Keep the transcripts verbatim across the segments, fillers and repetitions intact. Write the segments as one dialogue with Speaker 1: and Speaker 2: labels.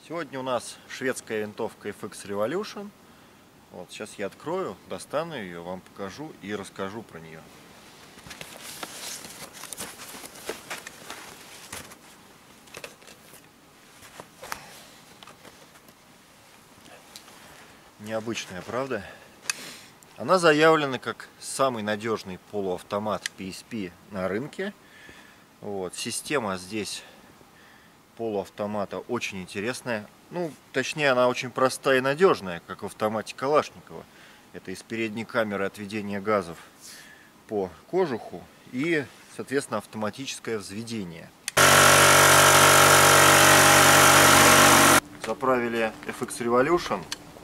Speaker 1: Сегодня у нас шведская винтовка эф икс Revolution. Вот, сейчас я открою, достану ее, вам покажу и расскажу про нее. Необычная, правда? Она заявлена как самый надежный полуавтомат пи эс пи на рынке. Вот, система здесь полуавтомата очень интересная. Ну, точнее, она очень простая и надежная, как в автомате Калашникова. Это из передней камеры отведения газов по кожуху и, соответственно, автоматическое взведение. Заправили эф икс Revolution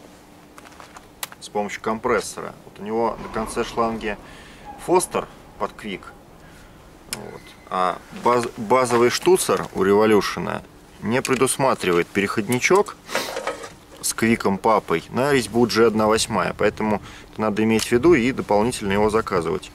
Speaker 1: с помощью компрессора. Вот у него на конце шланги Фостер под квик. Вот. А баз, базовый штуцер у Revolution не предусматривает переходничок с квиком папой на резьбу джи одна восьмая, поэтому это надо иметь в виду и дополнительно его заказывать.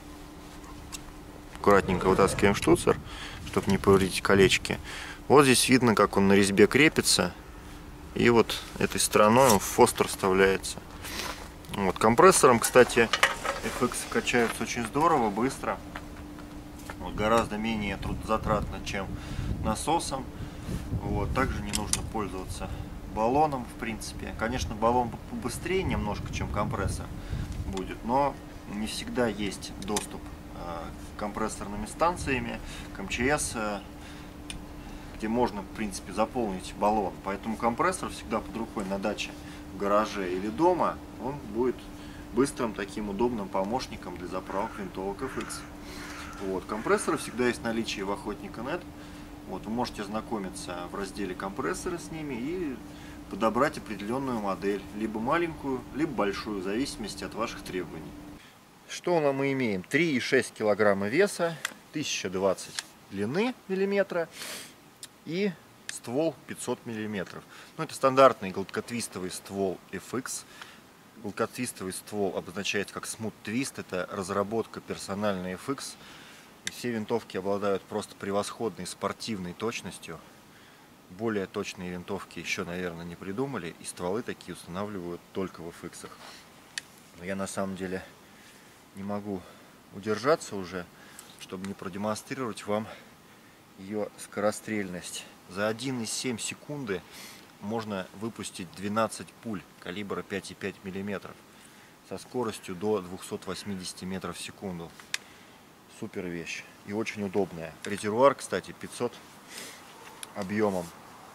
Speaker 1: Аккуратненько вытаскиваем штуцер, чтобы не повредить колечки. Вот здесь видно, как он на резьбе крепится, и вот этой стороной он в Фостер вставляется. Вот. Компрессором, кстати, эф икс качаются очень здорово, быстро. Вот, гораздо менее трудозатратно, чем насосом. Вот, также не нужно пользоваться баллоном, в принципе. Конечно, баллон побыстрее немножко, чем компрессор будет, но не всегда есть доступ э, к компрессорными станциями, к эм че эс, э, где можно, в принципе, заполнить баллон. Поэтому компрессор всегда под рукой на даче, в гараже или дома. Он будет быстрым, таким удобным помощником для заправок винтовок эф икс. Вот, компрессоры всегда есть в наличии в охотника точка нет. Вот, вы можете ознакомиться в разделе компрессоры с ними и подобрать определенную модель, либо маленькую, либо большую, в зависимости от ваших требований. Что мы имеем? три и шесть килограмма веса, тысяча двадцать длины миллиметра и ствол пятьсот миллиметров. Ну, это стандартный гладкотвистовый ствол эф икс. Гладкотвистовый ствол обозначается как Smooth Twist, это разработка персональной эф икс. Все винтовки обладают просто превосходной спортивной точностью. Более точные винтовки еще, наверное, не придумали, и стволы такие устанавливают только в эф иксах. Но я на самом деле не могу удержаться уже, чтобы не продемонстрировать вам ее скорострельность. За один и семь секунды можно выпустить двенадцать пуль калибра пять и пять миллиметров со скоростью до двухсот восьмидесяти метров в секунду. Супер вещь и очень удобная. Резервуар, кстати, пятьсот объемом,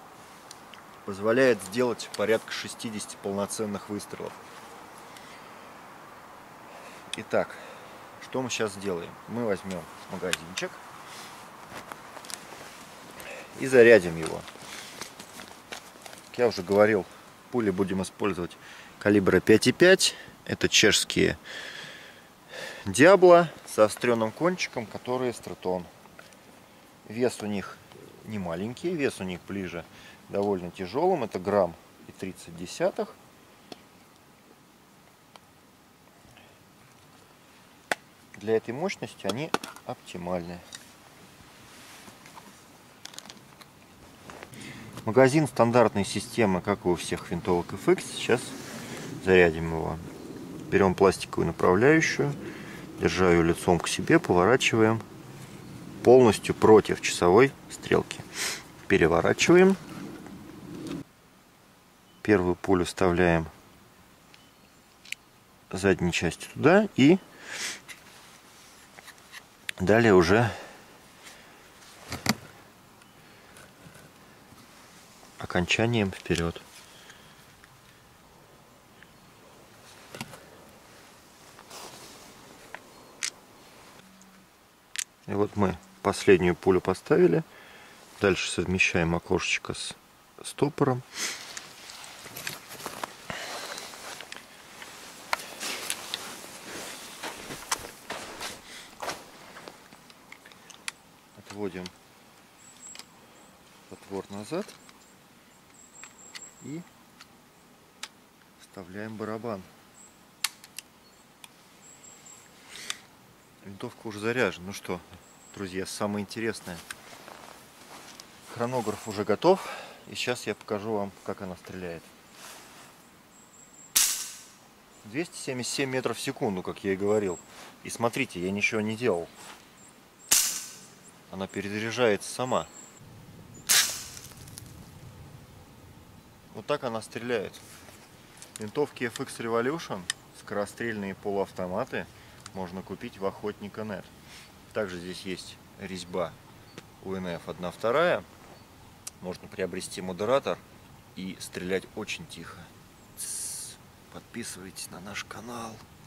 Speaker 1: позволяет сделать порядка шестидесяти полноценных выстрелов. Итак, что мы сейчас сделаем? Мы возьмем магазинчик и зарядим его. Как я уже говорил, пули будем использовать калибра пять и пять. Это чешские Диабло с заостренным кончиком, которые Стратон. Вес у них не маленький, вес у них ближе довольно тяжелым. Это грамм и тридцать десятых. Для этой мощности они оптимальны. Магазин стандартной системы, как и у всех винтовок эф икс. Сейчас зарядим его. Берем пластиковую направляющую, держа ее лицом к себе, поворачиваем полностью против часовой стрелки. Переворачиваем. Первую пулю вставляем задней частью туда и далее уже окончанием вперед. И вот мы последнюю пулю поставили. Дальше совмещаем окошечко с стопором. Отводим затвор назад и вставляем барабан. Винтовка уже заряжена. Ну что, друзья, самое интересное. Хронограф уже готов. И сейчас я покажу вам, как она стреляет. двести семьдесят семь метров в секунду, как я и говорил. И смотрите, я ничего не делал. Она перезаряжается сама. Вот так она стреляет. Винтовки эф икс Revolution, скорострельные полуавтоматы, можно купить в охотника точка нет. Также здесь есть резьба у эн эф одна вторая. Можно приобрести модератор и стрелять очень тихо. Подписывайтесь на наш канал.